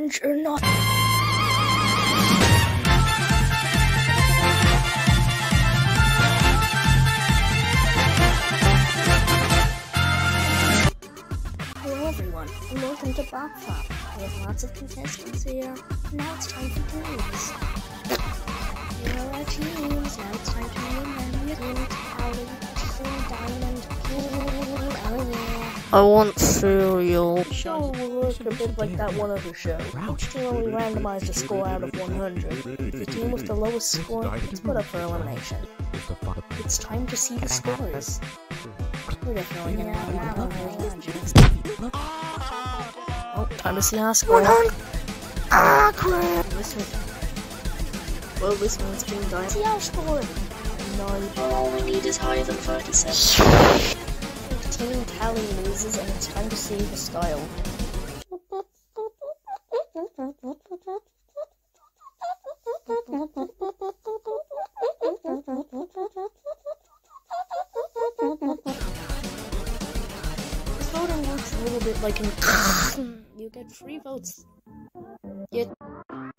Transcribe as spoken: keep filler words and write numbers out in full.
challenge or not. Hello everyone, and welcome to BOPFOP. We have lots of contestants here. Now it's time for games. Here are our teams. Now it's time to name them. Team Tally, Team Diamond, Team Oh yeah. I want cereal. The show will work a bit like that one other show. Each team will be randomized a score out of one hundred. The team with the lowest score is put up for elimination. It's time to see the scores. We're definitely gonna have one hundred. Oh, time to see our score. Ah, crap! Listen. Well, this means Team Diamond. See our score. No, all we need is higher than thirty-seven. Team Tally loses, and it's time to see the style. This voting works a little bit like an you get free votes. Yet